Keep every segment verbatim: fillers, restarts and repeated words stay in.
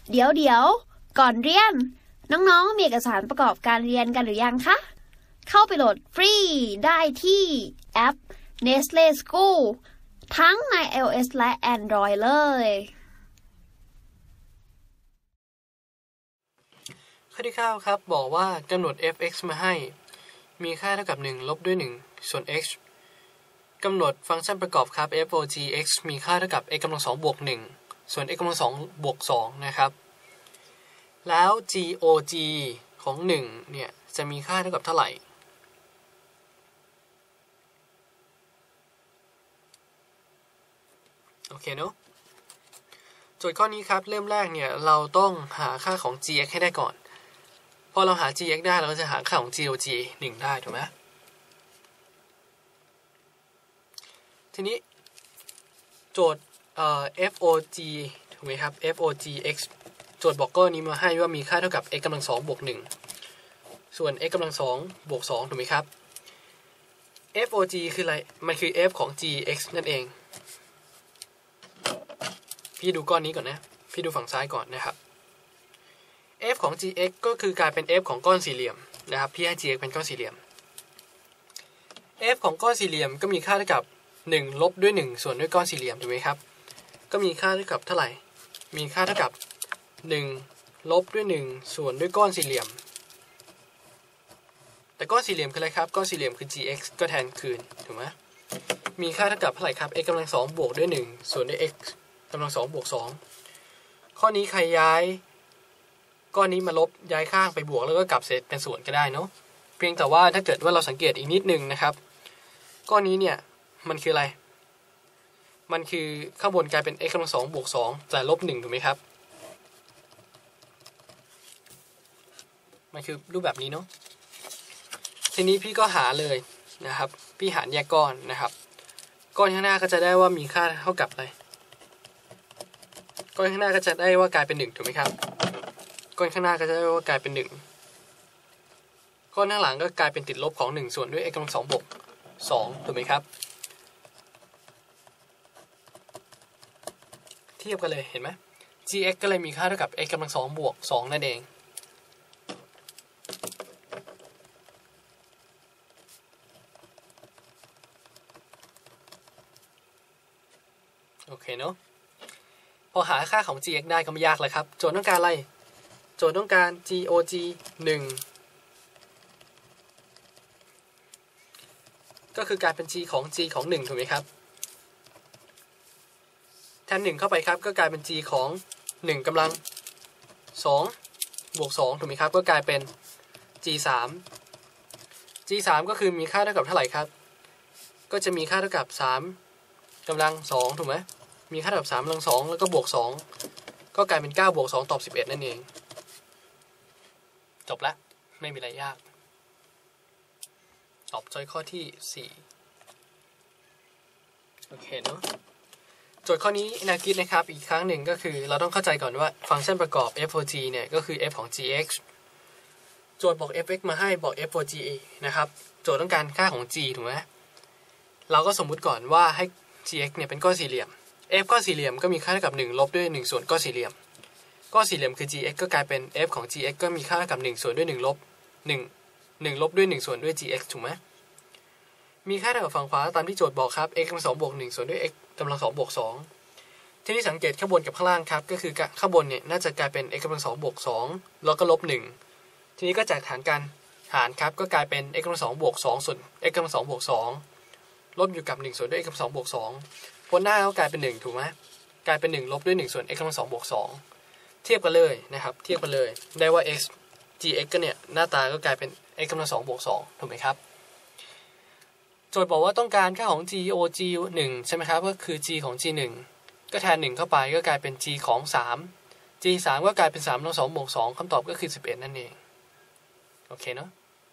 เดี๋ยวเดี๋ยวก่อนเรียนน้องๆมีเอกสารประกอบการเรียนกันหรือยังคะเข้าไปโหลดฟรีได้ที่แอป Nestle School ทั้งใน iOS และ Android เลยข้อที่เก้าครับบอกว่ากำหนด f(x) มาให้มีค่าเท่ากับหนึ่งลบด้วยหนึ่งส่วน x กำหนดฟังก์ชันประกอบครับ f of g(x) มีค่าเท่ากับ x กำลังสองบวกหนึ่งส่วน x กำลังสองบวกสองนะครับแล้ว g of g ของหนึ่งเนี่ยจะมีค่าเท่ากับเท่าไหร่โอเคเนาะโจทย์ข้อนี้ครับเริ่มแรกเนี่ยเราต้องหาค่าของ g(x) ให้ได้ก่อนพอเราหา g(x) ได้เราก็จะหาค่าของ g of g หนึ่งได้ถูกไหมทีนี้โจทย์เอ่อ f of g ถูกไหมครับ f of g(x) โจทย์บอกก้อนนี้มาให้ว่ามีค่าเท่ากับ x กำลังสองบวกหนึ่งส่วน x กำลังสองบวกสองถูกไหมครับ f of g คืออะไรมันคือ f ของ g(x) นั่นเองพี่ดูก้อนนี้ก่อนนะพี่ดูฝั่งซ้ายก่อนนะครับ f ของ g(x) ก็คือกลายเป็น f ของก้อนสี่เหลี่ยมนะครับพี่ให้ g(x) เป็นก้อนสี่เหลี่ยม f ของก้อนสี่เหลี่ยมก็มีค่าเท่ากับหนึ่งลบด้วยหนึ่งส่วนด้วยก้อนสี่เหลี่ยมถูกไหมครับก็มีค่าเท่ากับเท่าไหร่มีค่าเท่ากับหนึ่งลบด้วยหนึ่งส่วนด้วยก้อนสี่เหลี่ยมแต่ก้อนสี่เหลี่ยมคืออะไรครับก้อนสี่เหลี่ยมคือ g(x) ก็แทนคืนถูกไหมมีค่าเท่ากับเท่าไหร่ครับ x กำลังสองบวกด้วยหนึ่งส่วนด้วย x กำลังสองบวกสองข้อนี้ใครย้ายก้อนนี้มาลบย้ายข้างไปบวกแล้วก็กลับเศษเป็นส่วนก็ได้เนาะเพียงแต่ว่าถ้าเกิดว่าเราสังเกตอีกนิดนึงนะครับก้อนนี้เนี่ยมันคืออะไรมันคือข้างบนกลายเป็น x กำลังสองบวกสองแต่ลบหนึ่งถูกไหมครับมันคือรูปแบบนี้เนาะทีนี้พี่ก็หาเลยนะครับพี่หารแยกก้อนนะครับก้อนข้างหน้าก็จะได้ว่ามีค่าเท่ากับอะไรก้อนข้างหน้าก็จะได้ว่ากลายเป็นหนึ่งถูกไหมครับก้อนข้างหน้าก็จะได้ว่ากลายเป็นหนึ่งก้อนข้างหลังก็กลายเป็นติดลบของหนึ่งส่วนด้วย x กำลังสองบวกสองถูกไหมครับเทียบกันเลยเห็นไหม g(x) ก็เลยมีค่าเท่ากับ x กำลังสองบวกสองนั่นเองโอเคเนาะพอหาค่าของ g(x) ได้ก็ไม่ยากเลยครับโจทย์ต้องการอะไรโจทย์ต้องการ g of g หนึ่งก็คือการเป็น g ของ g ของหนึ่งถูกไหมครับแทนหนึ่งเข้าไปครับก็กลายเป็น g ของหนึ่งกำลังสองบวกสองถูกไหมครับก็กลายเป็น g สาม g สามก็คือมีค่าเท่ากับเท่าไหร่ครับก็จะมีค่าเท่ากับสามกำลังสองถูกไหมมีค่าเท่ากับสามกำลังสองแล้วก็บวกสองก็กลายเป็นเก้าบวกสองตอบสิบเอ็ดนั่นเองจบละไม่มีอะไรยากตอบช้อยข้อที่สี่โอเคเนาะโจทย์ข้อนี้แนวคิดนะครับอีกครั้งหนึ่งก็คือเราต้องเข้าใจก่อนว่าฟังก์ชันประกอบ f of g เนี่ยก็คือ f ของ g(x) โจทย์บอก f(x) มาให้บอก f of g นะครับโจทย์ต้องการค่าของ g ถูกไหมเราก็สมมุติก่อนว่าให้ g(x) เนี่ยเป็นก้อนสี่เหลี่ยม f ก้อนสี่เหลี่ยมก็มีค่าเท่ากับหนึ่งลบด้วยหนึ่งส่วนก้อนสี่เหลี่ยมก้อนสี่เหลี่ยมคือ g(x) ก็กลายเป็น f ของ g(x) ก็มีค่าเท่ากับหนึ่งส่วนด้วยหนึ่งลบหนึ่ง หนึ่งลบด้วยหนึ่งส่วนด้วย g(x) ถูกไหมมีค่าเท่ากับฝั่งขวาตามที่โจทย์บอกครับ x กำลังสองบวกหนึ่งส่วนด้วย x กำลังสองบวกสองที่นี่สังเกตข้างบนกับข้างล่างครับก็คือข้างบนเนี่ยน่าจะกลายเป็น x กำลังสองบวกสองแล้วก็ลบหนึ่งทีนี้ก็จากฐานการหารครับก็กลายเป็น x กำลังสองบวกสองส่วน x กำลังสองบวกสองลบอยู่กับหนึ่งส่วนด้วย x กำลังสองบวกสองบนหน้าก็กลายเป็นหนึ่งถูกไหมกลายเป็นหนึ่งลบด้วยหนึ่งส่วน x กำลังสองบวกสองเทียบกันเลยนะครับเทียบกันเลยได้ว่า x g(x) ก็เนี่ยหน้าตาก็กลายเป็น x กำลังสองบวกสองถูกไหมครับโจทย์บอกว่าต้องการค่าของ g of g หนึ่งใช่ไหมครับก็คือ g ของ g หนึ่งก็แทนหนึ่งเข้าไปก็กลายเป็น g ของสาม g สามก็กลายเป็นสามลบสองบวกสองคำตอบก็คือสิบเอ็ดนั่นเองโอเคเนาะ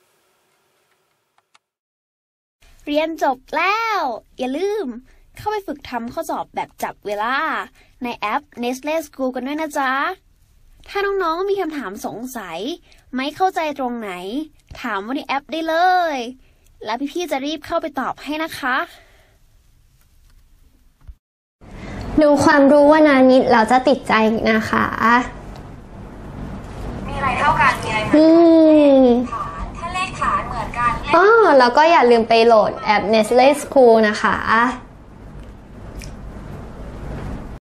เรียนจบแล้วอย่าลืมเข้าไปฝึกทำข้อสอบแบบจับเวลาในแอป Nestle School กันด้วยนะจ๊ะถ้าน้องๆมีคำถามสงสัยไม่เข้าใจตรงไหนถามว่าในแอปได้เลยแล้วพี่ๆจะรีบเข้าไปตอบให้นะคะดูความรู้วันนิดเราจะติดใจนะคะอืมถ้าเลขฐานเหมือนกันอ๋อแล้วก็อย่าลืมไปโหลดแอป Nestle School นะคะ